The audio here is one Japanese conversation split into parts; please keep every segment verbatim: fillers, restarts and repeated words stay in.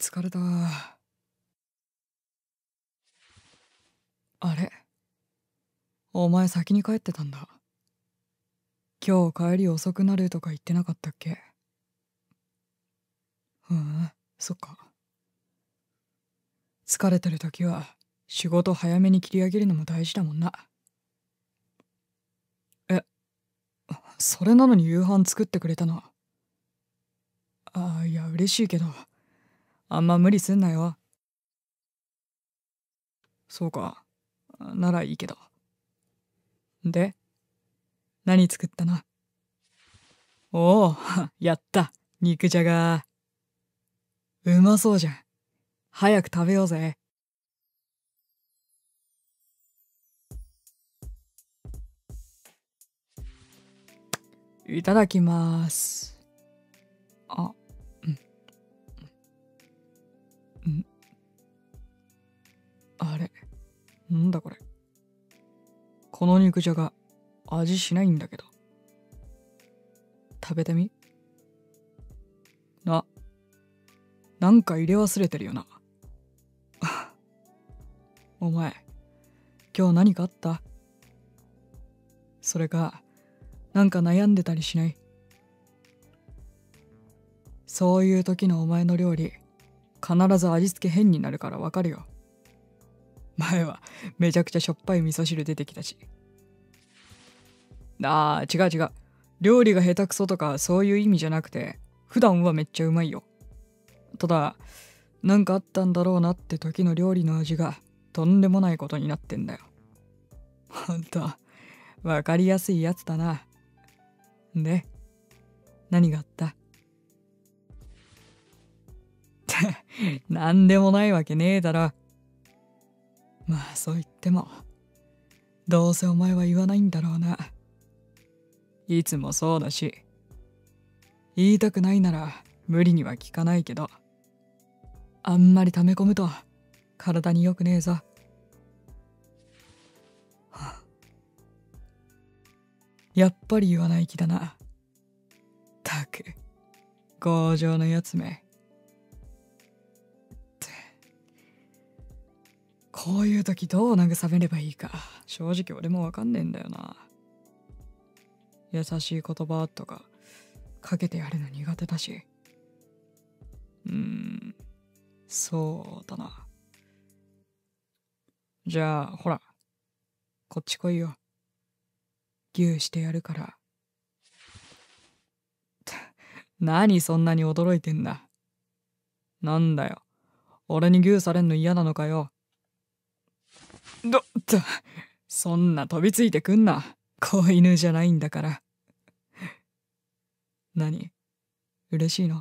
疲れた。あれ、お前先に帰ってたんだ。今日帰り遅くなるとか言ってなかったっけ？ふん、そっか。疲れてる時は仕事早めに切り上げるのも大事だもんな。え、それなのに夕飯作ってくれたの？ああ、いや嬉しいけど、あんま無理すんなよ。そうか、ならいいけど。で、何作ったの？おお、やった、肉じゃが。うまそうじゃん。早く食べようぜ。いただきます。あ、うん、うん。あれ、なんだこれ。この肉じゃが、味しないんだけど。食べてみ。な、なんか入れ忘れてるよな。お前、今日何かあった？それか、なんか悩んでたりしない？そういう時のお前の料理、必ず味付け変になるからわかるよ。前はめちゃくちゃしょっぱい味噌汁出てきたし。あー、違う違う。料理が下手くそとかそういう意味じゃなくて、普段はめっちゃうまいよ。ただ、なんかあったんだろうなって時の料理の味がとんでもないことになってんだよ。ほんと、わかりやすいやつだな。で、何があった？なんでもないわけねえだろ。まあそう言っても、どうせお前は言わないんだろうな。いつもそうだし、言いたくないなら無理には聞かないけど、あんまり溜め込むと体に良くねえぞ。はあ、やっぱり言わない気だな。たく、強情のやつめ。こういう時どう慰めればいいか、正直俺もわかんねえんだよな。優しい言葉とかかけてやるの苦手だし。うーん、そうだな。じゃあ、ほら、こっち来いよ。ギューしてやるから。何そんなに驚いてんだ。なんだよ。俺にギューされんの嫌なのかよ。どっと、そんな飛びついてくんな。子犬じゃないんだから。何？嬉しいの？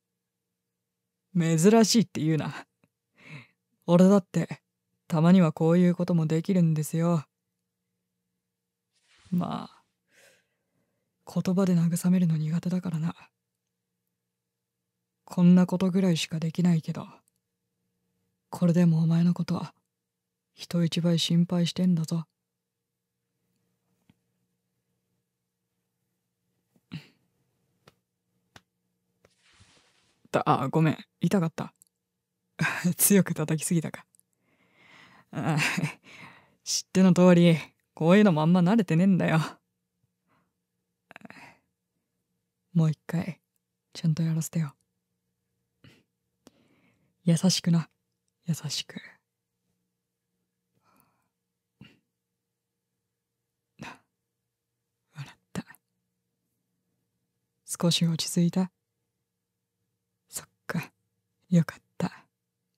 珍しいって言うな。俺だって、たまにはこういうこともできるんですよ。まあ、言葉で慰めるの苦手だからな。こんなことぐらいしかできないけど、これでもお前のことは人一倍心配してんだぞ。だ、あ、ごめん、痛かった。強く叩きすぎたか。あ、知っての通り、こういうのもあんま慣れてねえんだよ。もう一回、ちゃんとやらせてよ。優しくな、優しく。笑った。少し落ち着いた？そっか、よかった。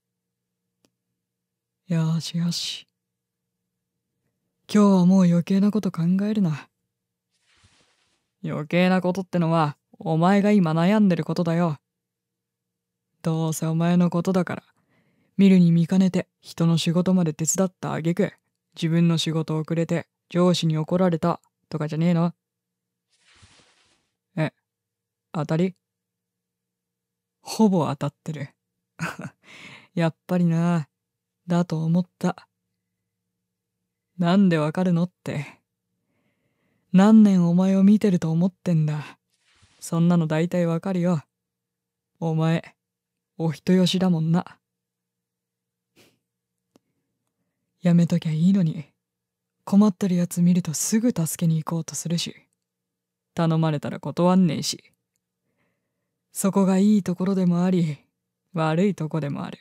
よしよし。今日はもう余計なこと考えるな。余計なことってのは、お前が今悩んでることだよ。どうせお前のことだから、見るに見かねて人の仕事まで手伝ったあげく、自分の仕事遅れて上司に怒られたとかじゃねえの？え、当たり？ほぼ当たってる。やっぱりな、だと思った。なんでわかるのって。何年お前を見てると思ってんだ。そんなの大体わかるよ。お前、 お人よしだもんな。やめときゃいいのに、困ってるやつ見るとすぐ助けに行こうとするし、頼まれたら断んねえし。そこがいいところでもあり、悪いとこでもある。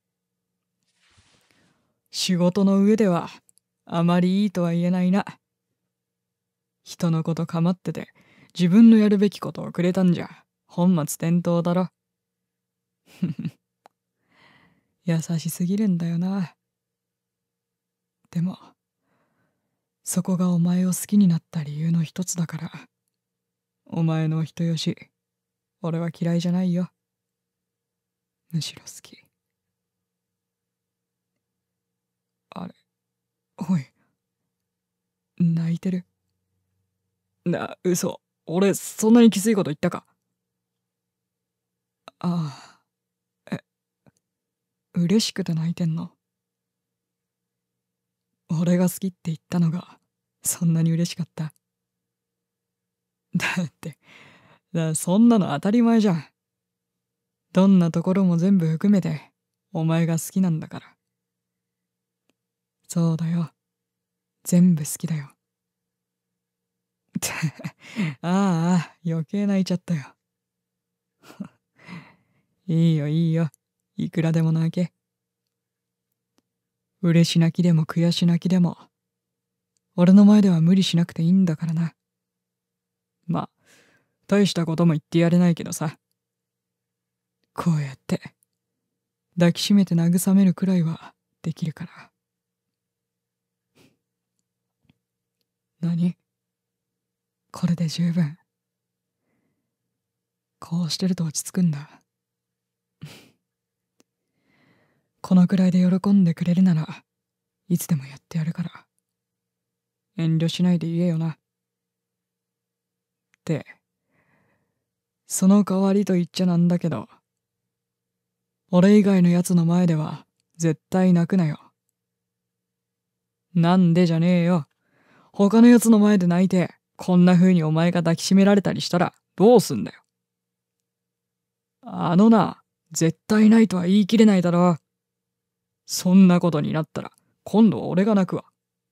仕事の上ではあまりいいとは言えないな。人のこと構ってて自分のやるべきことをくれたんじゃ本末転倒だろ。優しすぎるんだよな。でもそこがお前を好きになった理由の一つだから、お前のお人よし俺は嫌いじゃないよ。むしろ好き。あれ、おい、泣いてる？な、嘘。俺そんなにきついこと言ったか？ああ、え、嬉しくて泣いてんの？俺が好きって言ったのがそんなに嬉しかった？だってだそんなの当たり前じゃん。どんなところも全部含めてお前が好きなんだから。そうだよ、全部好きだよ。ああ、余計泣いちゃったよ。いいよいいよ、いくらでも泣け。嬉し泣きでも悔し泣きでも俺の前では無理しなくていいんだからな。まあ大したことも言ってやれないけどさ、こうやって抱きしめて慰めるくらいはできるから。何？これで十分？こうしてると落ち着くんだ。このくらいで喜んでくれるならいつでもやってやるから、遠慮しないで言えよな。で、その代わりと言っちゃなんだけど、俺以外のやつの前では絶対泣くなよ。なんでじゃねえよ。他のやつの前で泣いてこんな風にお前が抱きしめられたりしたらどうすんだよ。あのな、絶対ないとは言い切れないだろ。そんなことになったら今度は俺が泣くわ。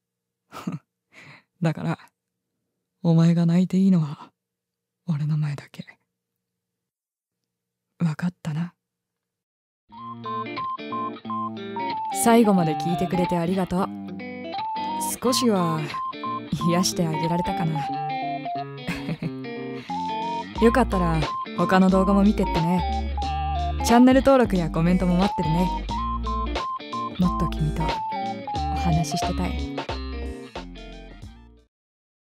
だからお前が泣いていいのは俺の前だけ。わかったな。最後まで聞いてくれてありがとう。少しは癒してあげられたかな。よかったら他の動画も見てってね。チャンネル登録やコメントも待ってるね。もっと君とお話ししてたい。